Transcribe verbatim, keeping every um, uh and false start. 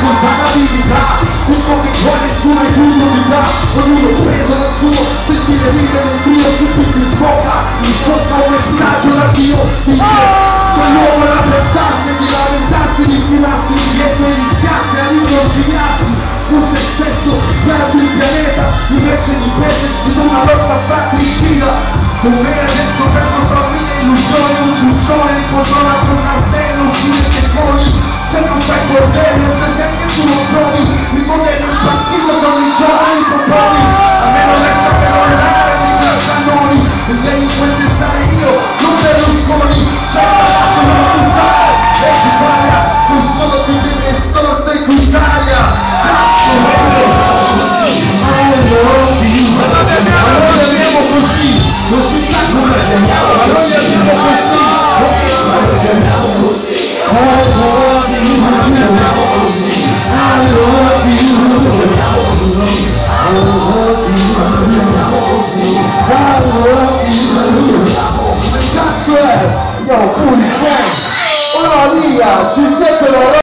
spontaneità, un po' che qua nessuno è più novità, ognuno preso dal suo sentire vivere un trio su cui si sfoca, mi sfoca un messaggio da Dio, dice se l'uomo la portasse di lamentarsi, di filarsi indietro e iniziasse a ricongigliarsi con se stesso perdi il pianeta, invece di perdersi in una lotta fratricida, come adesso perso tra mille illusioni, un ciuccione in controlla con un artello, uccide i demoni, se non fai bordello, perché anche tu lo provi, il modello impazzito con i giovani proponi, a me non resta che rollare di cannoni, il delinquente stare io, non Berlusconi, c'è pagato per buttare, e Italia, non sono più delle storte in Italia, cazzo, ma noi andiamo così, non si sa come andiamo, ma noi andiamo così, ma noi andiamo così, oh, oh, ma noi andiamo così, I love you, andiamo così, oh, oh, ma noi andiamo così, I love you, andiamo così, che cazzo è? Io pure sei, oh, Lia, ci siete loro?